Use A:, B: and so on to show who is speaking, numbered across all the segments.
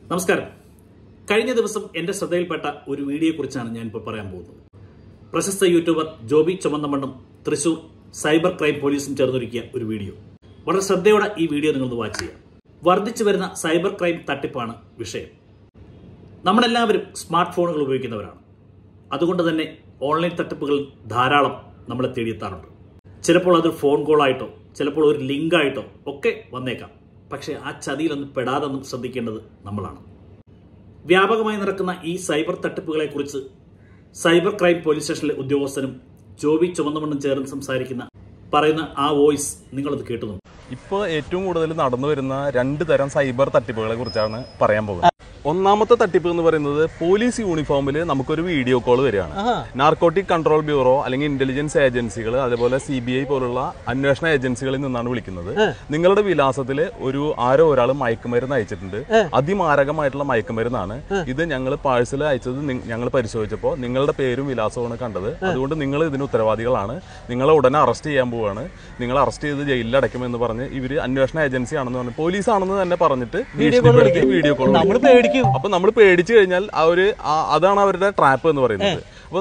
A: നമസ്കാരം. കഴിഞ്ഞ ദിവസം എൻ്റെ ശ്രദ്ധയിൽപ്പെട്ട ഒരു വീഡിയോയെക്കുറിച്ചാണ് ഞാനിപ്പോൾ പറയാൻ പോകുന്നത്. പ്രശസ്ത യൂട്യൂബർ ജോബി ചുമന്നമണ്ണും തൃശൂർ സൈബർ ക്രൈം പോലീസും ചേർന്നൊരുക്കിയ ഒരു വീഡിയോ. വളരെ ശ്രദ്ധയോടെ ഈ വീഡിയോ നിങ്ങളൊന്ന് വാച്ച് ചെയ്യാം. വർദ്ധിച്ചു വരുന്ന സൈബർ ക്രൈം തട്ടിപ്പാണ് വിഷയം. നമ്മളെല്ലാവരും സ്മാർട്ട് ഫോണുകൾ ഉപയോഗിക്കുന്നവരാണ്. അതുകൊണ്ട് തന്നെ ഓൺലൈൻ തട്ടിപ്പുകൾ ധാരാളം നമ്മളെ തേടിയെത്താറുണ്ട്. ചിലപ്പോൾ അതൊരു ഫോൺ കോളായിട്ടോ ചിലപ്പോൾ ഒരു ലിങ്കായിട്ടോ ഒക്കെ വന്നേക്കാം. പക്ഷേ ആ ചതിയിലൊന്നും പെടാതൊന്നും ശ്രദ്ധിക്കേണ്ടത് നമ്മളാണ്. വ്യാപകമായി നടക്കുന്ന ഈ സൈബർ തട്ടിപ്പുകളെക്കുറിച്ച് സൈബർ ക്രൈം പോലീസ് സ്റ്റേഷനിലെ ഉദ്യോഗസ്ഥനും ജോബി ചുമന്നമണ്ണും ചേർന്ന് പറയുന്ന ആ വോയിസ് നിങ്ങളത് കേട്ടു.
B: ഇപ്പോൾ ഏറ്റവും കൂടുതൽ നടന്നു വരുന്ന രണ്ട് തരം സൈബർ തട്ടിപ്പുകളെ കുറിച്ചാണ് പറയാൻ പോകുന്നത്. ഒന്നാമത്തെ തട്ടിപ്പ് എന്ന് പറയുന്നത് പോലീസ് യൂണിഫോമിൽ നമുക്കൊരു വീഡിയോ കോൾ വരികയാണ്. നാർക്കോട്ടിക് കൺട്രോൾ ബ്യൂറോ അല്ലെങ്കിൽ ഇന്റലിജൻസ് ഏജൻസികൾ അതുപോലെ CBI പോലുള്ള അന്വേഷണ ഏജൻസികളിൽ നിന്നാണ് വിളിക്കുന്നത്. നിങ്ങളുടെ വിലാസത്തിൽ ആരോ ഒരാൾ മയക്കുമരുന്ന് അയച്ചിട്ടുണ്ട്, അതിമാരകമായിട്ടുള്ള മയക്കുമരുന്നാണ്. ഇത് ഞങ്ങൾ പാഴ്സൽ അയച്ചത് ഞങ്ങൾ പരിശോധിച്ചപ്പോൾ നിങ്ങളുടെ പേരും വിലാസവുമാണ് കണ്ടത്. അതുകൊണ്ട് നിങ്ങൾ ഇതിന് ഉത്തരവാദികളാണ്. നിങ്ങളെ ഉടനെ അറസ്റ്റ് ചെയ്യാൻ പോവുകയാണ്. നിങ്ങൾ അറസ്റ്റ് ചെയ്ത് ജയിലിൽ അടയ്ക്കുമെന്ന് പറഞ്ഞ് ഇവര് അന്വേഷണ ഏജൻസി ആണെന്ന് പറഞ്ഞു, പോലീസ് ആണെന്ന് തന്നെ പറഞ്ഞിട്ട് വീഡിയോ കോൾ. അപ്പൊ നമ്മൾ പേടിച്ചു കഴിഞ്ഞാൽ അതാണ് അവരുടെ ട്രാപ്പ് എന്ന് പറയുന്നത്. അപ്പൊ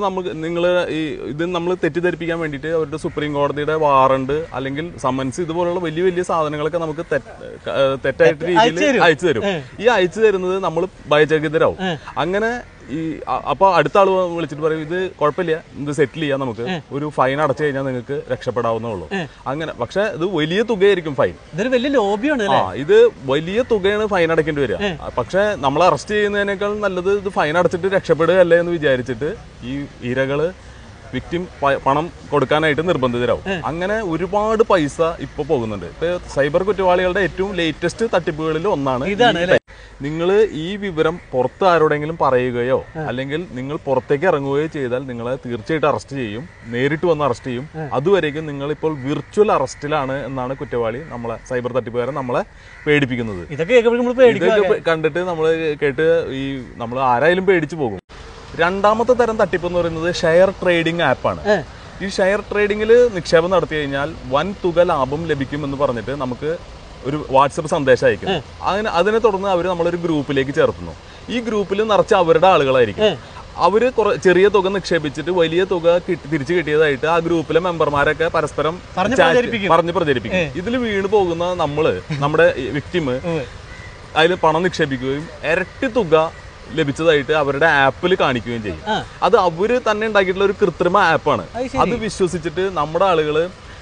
B: ഇത് നമ്മൾ തെറ്റിദ്ധരിപ്പിക്കാൻ വേണ്ടിയിട്ട് അവരുടെ സുപ്രീം കോടതിയുടെ വാറണ്ട് അല്ലെങ്കിൽ സമൻസ് ഇതുപോലുള്ള വലിയ വലിയ സാധനങ്ങളൊക്കെ നമുക്ക് തെറ്റായിട്ട് രീതിയിൽ അയച്ചു തരും. ഈ അയച്ചു തരുന്നത് നമ്മൾ ഭയചകിതരാവും. അങ്ങനെ അപ്പൊ അടുത്ത ആള് വിളിച്ചിട്ട് പറയും, ഇത് കുഴപ്പമില്ല, ഇത് സെറ്റിൽ ചെയ്യാം, നമുക്ക് ഒരു ഫൈൻ അടച്ചു കഴിഞ്ഞാൽ നിങ്ങൾക്ക് രക്ഷപ്പെടാവുന്നുള്ളൂ. അങ്ങനെ പക്ഷെ ഇത് വലിയ തുകയായിരിക്കും ഫൈൻ.
C: വലിയ ലോബിയാണ്.
B: ഇത് വലിയ തുകയാണ് ഫൈൻ അടയ്ക്കേണ്ടി വരിക. പക്ഷെ നമ്മൾ അറസ്റ്റ് ചെയ്യുന്നതിനേക്കാൾ നല്ലത് ഇത് ഫൈൻ അടച്ചിട്ട് രക്ഷപ്പെടുകയല്ലേ എന്ന് വിചാരിച്ചിട്ട് ഈ ഇരകള് വിക്ടിം പണം കൊടുക്കാനായിട്ട് നിർബന്ധിതരാവും. അങ്ങനെ ഒരുപാട് പൈസ ഇപ്പൊ പോകുന്നുണ്ട്. ഇപ്പൊ സൈബർ കുറ്റവാളികളുടെ ഏറ്റവും ലേറ്റസ്റ്റ് തട്ടിപ്പുകളിൽ ഒന്നാണ് നിങ്ങൾ ഈ വിവരം പുറത്ത് ആരോടെങ്കിലും പറയുകയോ അല്ലെങ്കിൽ നിങ്ങൾ പുറത്തേക്ക് ഇറങ്ങുകയോ ചെയ്താൽ നിങ്ങളെ തീർച്ചയായിട്ടും അറസ്റ്റ് ചെയ്യും, നേരിട്ട് വന്ന് അറസ്റ്റ് ചെയ്യും. അതുവരേക്കും നിങ്ങൾ ഇപ്പോൾ വിർച്വൽ അറസ്റ്റിലാണ് എന്നാണ് കുറ്റവാളി സൈബർ തട്ടിപ്പുകാരൻ നമ്മളെ പേടിപ്പിക്കുന്നത്. ഇതൊക്കെ കണ്ടിട്ട് നമ്മൾ കേട്ട് നമ്മൾ ആരായാലും പേടിച്ചു പോകും. രണ്ടാമത്തെ തരം തട്ടിപ്പ് എന്ന് പറയുന്നത് ഷെയർ ട്രേഡിംഗ് ആപ്പാണ്. ഈ ഷെയർ ട്രേഡിംഗിൽ നിക്ഷേപം നടത്തി കഴിഞ്ഞാൽ വൻ തുക ലാഭം ലഭിക്കുമെന്ന് പറഞ്ഞിട്ട് നമുക്ക് ഒരു വാട്സപ്പ് സന്ദേശം അയക്കും. അതിനെ തുടർന്ന് അവർ നമ്മളൊരു ഗ്രൂപ്പിലേക്ക് ചേർത്തുന്നു. ഈ ഗ്രൂപ്പിൽ നിറച്ച് അവരുടെ ആളുകളായിരിക്കും. അവര് ചെറിയ തുക നിക്ഷേപിച്ചിട്ട് വലിയ തുക തിരിച്ചു കിട്ടിയതായിട്ട് ആ ഗ്രൂപ്പിലെ മെമ്പർമാരൊക്കെ പരസ്പരം പറഞ്ഞ് പ്രചരിപ്പിക്കും. ഇതിൽ വീണ് പോകുന്ന നമ്മുടെ വിക്ടിം അതിൽ പണം നിക്ഷേപിക്കുകയും ഇരട്ടി തുക ലഭിച്ചതായിട്ട് അവരുടെ ആപ്പിൽ കാണിക്കുകയും ചെയ്യും. അത് അവര് തന്നെ ഉണ്ടാക്കിയിട്ടുള്ള ഒരു കൃത്രിമ ആപ്പാണ്. അത് വിശ്വസിച്ചിട്ട് നമ്മുടെ ആളുകള്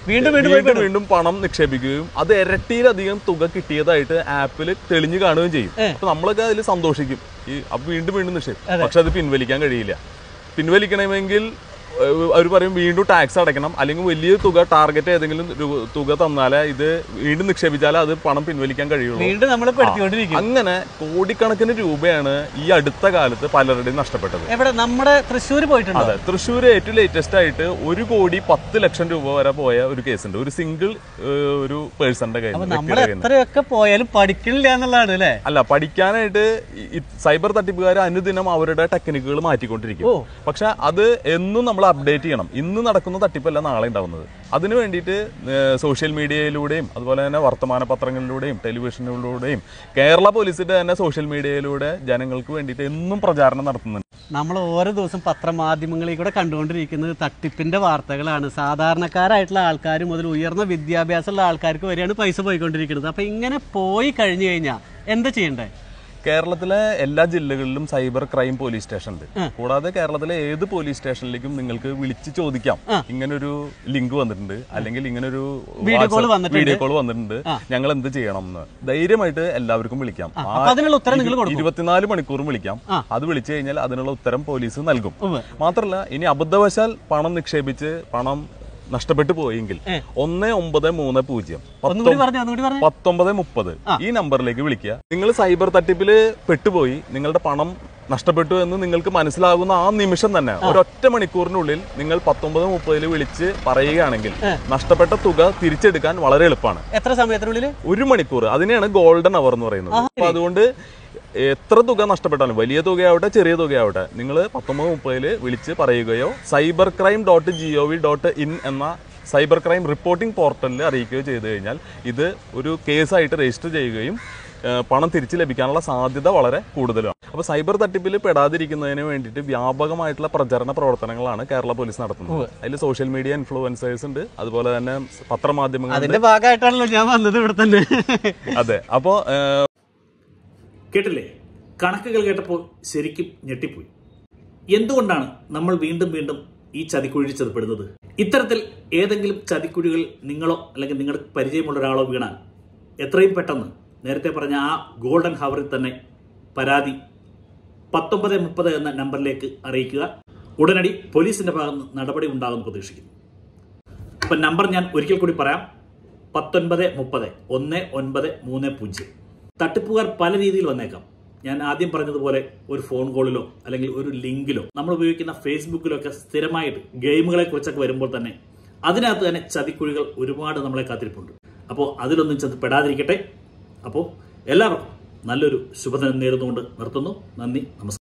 B: വീണ്ടും പണം നിക്ഷേപിക്കുകയും അത് ഇരട്ടിയിലധികം തുക കിട്ടിയതായിട്ട് ആപ്പിൽ തെളിഞ്ഞു കാണുകയും ചെയ്യും. അപ്പൊ നമ്മളൊക്കെ അതിൽ സന്തോഷിക്കും. വീണ്ടും നിക്ഷേപിക്കും. പക്ഷെ അത് പിൻവലിക്കാൻ കഴിയില്ല. പിൻവലിക്കണമെങ്കിൽ അവർ പറയും വീണ്ടും ടാക്സ് അടയ്ക്കണം, അല്ലെങ്കിൽ വലിയ തുക ടാർഗറ്റ് ഏതെങ്കിലും തുക തന്നാലേ ഇത് വീണ്ടും നിക്ഷേപിച്ചാലേ അത് പണം പിൻവലിക്കാൻ കഴിയുള്ളൂ. അങ്ങനെ കോടിക്കണക്കിന് രൂപയാണ് ഈ അടുത്ത കാലത്ത് പലരുടെയും നഷ്ടപ്പെട്ടത്.
C: നമ്മുടെ തൃശ്ശൂർ പോയിട്ടുണ്ട്.
B: അതെ, തൃശ്ശൂർ ഏറ്റവും ലേറ്റസ്റ്റ് ആയിട്ട് 1,10,00,000 രൂപ വരെ പോയ ഒരു കേസുണ്ട്. ഒരു സിംഗിൾ ഒരു പേഴ്സന്റെ
C: കയ്യിൽ പോയാലും പഠിക്കണില്ല എന്നുള്ളതാണ് അല്ലേ?
B: അല്ല, പഠിക്കാനായിട്ട് സൈബർ തട്ടിപ്പുകാർ അനുദിനം അവരുടെ ടെക്നിക്കുകൾ മാറ്റിക്കൊണ്ടിരിക്കും. പക്ഷെ അത് എന്നും നമ്മൾ അപ്ഡേറ്റ് ചെയ്യണം. ഇന്ന് നടക്കുന്ന തട്ടിപ്പല്ല നാളെ ഉണ്ടാവുന്നത്. അതിനു വേണ്ടിയിട്ട് സോഷ്യൽ മീഡിയയിലൂടെയും അതുപോലെ തന്നെ വർത്തമാന പത്രങ്ങളിലൂടെയും ടെലിവിഷനിലൂടെയും കേരള പോലീസിന്റെ തന്നെ സോഷ്യൽ മീഡിയയിലൂടെ ജനങ്ങൾക്ക് വേണ്ടിയിട്ട് എന്നും പ്രചാരണം നടത്തുന്നുണ്ട്.
C: നമ്മൾ ഓരോ ദിവസം പത്രമാധ്യമങ്ങളിൽ കൂടെ കണ്ടുകൊണ്ടിരിക്കുന്നത് തട്ടിപ്പിന്റെ വാർത്തകളാണ്. സാധാരണക്കാരായിട്ടുള്ള ആൾക്കാർ മുതൽ ഉയർന്ന വിദ്യാഭ്യാസമുള്ള ആൾക്കാർക്ക് വരെയാണ് പൈസ പോയിക്കൊണ്ടിരിക്കുന്നത്. അപ്പൊ ഇങ്ങനെ പോയി കഴിഞ്ഞു കഴിഞ്ഞാൽ എന്താ ചെയ്യണ്ടേ?
B: കേരളത്തിലെ എല്ലാ ജില്ലകളിലും സൈബർ ക്രൈം പോലീസ് സ്റ്റേഷൻ ഉണ്ട്. കൂടാതെ കേരളത്തിലെ ഏത് പോലീസ് സ്റ്റേഷനിലേക്കും നിങ്ങൾക്ക് വിളിച്ച് ചോദിക്കാം, ഇങ്ങനൊരു ലിങ്ക് വന്നിട്ടുണ്ട് അല്ലെങ്കിൽ ഇങ്ങനൊരു വീഡിയോ കോൾ വന്നിട്ടുണ്ട്, ഞങ്ങൾ എന്ത് ചെയ്യണം എന്ന് ധൈര്യമായിട്ട് എല്ലാവർക്കും വിളിക്കാം. 24 മണിക്കൂറും വിളിക്കാം. അത് വിളിച്ചു കഴിഞ്ഞാൽ അതിനുള്ള ഉത്തരം പോലീസ് നൽകും. മാത്രമല്ല, ഇനി അബദ്ധവശാൽ പണം നിക്ഷേപിച്ച് പണം നഷ്ടപ്പെട്ടു പോയെങ്കിൽ 1930 1930 ഈ നമ്പറിലേക്ക് വിളിക്കുക. നിങ്ങൾ സൈബർ തട്ടിപ്പില് പെട്ടുപോയി നിങ്ങളുടെ പണം നഷ്ടപ്പെട്ടു എന്ന് നിങ്ങൾക്ക് മനസ്സിലാകുന്ന ആ നിമിഷം തന്നെ ഒരൊറ്റ മണിക്കൂറിനുള്ളിൽ നിങ്ങൾ 1930 വിളിച്ച് പറയുകയാണെങ്കിൽ നഷ്ടപ്പെട്ട തുക തിരിച്ചെടുക്കാൻ വളരെ എളുപ്പമാണ്.
C: എത്ര സമയത്തിനുള്ളിൽ? 1
B: മണിക്കൂർ. അതിനെയാണ് ഗോൾഡൻ അവർ എന്ന് പറയുന്നത്. അപ്പൊ അതുകൊണ്ട് എത്ര തുക നഷ്ടപ്പെട്ടാലും വലിയ തുകയാവട്ടെ ചെറിയ തുകയാവട്ടെ നിങ്ങൾ 1930 വിളിച്ച് പറയുകയോ cybercrime.gov.in എന്ന സൈബർ ക്രൈം റിപ്പോർട്ടിംഗ് പോർട്ടലിൽ അറിയിക്കുകയോ ചെയ്തു കഴിഞ്ഞാൽ ഇത് ഒരു കേസായിട്ട് രജിസ്റ്റർ ചെയ്യുകയും പണം തിരിച്ചു ലഭിക്കാനുള്ള സാധ്യത വളരെ കൂടുതലാണ്. അപ്പോൾ സൈബർ തട്ടിപ്പിൽ പെടാതിരിക്കുന്നതിന് വേണ്ടിയിട്ട് വ്യാപകമായിട്ടുള്ള പ്രചരണ പ്രവർത്തനങ്ങളാണ് കേരള പോലീസ് നടത്തുന്നത്. അതിൽ സോഷ്യൽ മീഡിയ ഇൻഫ്ലുവൻസേഴ്സ് ഉണ്ട്, അതുപോലെ തന്നെ പത്രമാധ്യമങ്ങൾ.
C: അതിന്റെ ഭാഗമായിട്ടാണല്ലോ ഞാൻ വന്നത് ഇവിടെ തന്നെ.
B: അതെ, അപ്പോൾ
A: കേട്ടില്ലേ, കണക്കുകൾ കേട്ടപ്പോൾ ശരിക്കും ഞെട്ടിപ്പോയി. എന്തുകൊണ്ടാണ് നമ്മൾ വീണ്ടും വീണ്ടും ഈ ചതിക്കുഴിയിൽ ചെറുപ്പെടുന്നത്? ഇത്തരത്തിൽ ഏതെങ്കിലും ചതിക്കുഴികൾ നിങ്ങളോ അല്ലെങ്കിൽ നിങ്ങൾക്ക് പരിചയമുള്ള ഒരാളോ വീണാൽ എത്രയും പെട്ടെന്ന് നേരത്തെ പറഞ്ഞ ആ ഗോൾഡൻ ഹവറിൽ തന്നെ പരാതി 1930 എന്ന നമ്പറിലേക്ക് അറിയിക്കുക. ഉടനടി പോലീസിന്റെ ഭാഗത്ത് നിന്ന് നടപടി ഉണ്ടാകുമെന്ന് പ്രതീക്ഷിക്കുന്നു. അപ്പം നമ്പർ ഞാൻ ഒരിക്കൽ കൂടി പറയാം, 1930 1930. തട്ടിപ്പുകാർ പല രീതിയിൽ വന്നേക്കാം. ഞാൻ ആദ്യം പറഞ്ഞതുപോലെ ഒരു ഫോൺ കോളിലോ അല്ലെങ്കിൽ ഒരു ലിങ്കിലോ നമ്മൾ ഉപയോഗിക്കുന്ന ഫേസ്ബുക്കിലോ ഒക്കെ സ്ഥിരമായിട്ട് ഗെയിമുകളെ കുറിച്ചൊക്കെ വരുമ്പോൾ തന്നെ അതിനകത്ത് തന്നെ ചതിക്കുഴികൾ ഒരുപാട് നമ്മളെ കാത്തിരിപ്പുണ്ട്. അപ്പോൾ അതിലൊന്നും ചെന്ന് പെടാതിരിക്കട്ടെ. അപ്പോൾ എല്ലാവർക്കും നല്ലൊരു ശുഭദിനം നേരുന്നുകൊണ്ട് നിർത്തുന്നു. നന്ദി, നമസ്കാരം.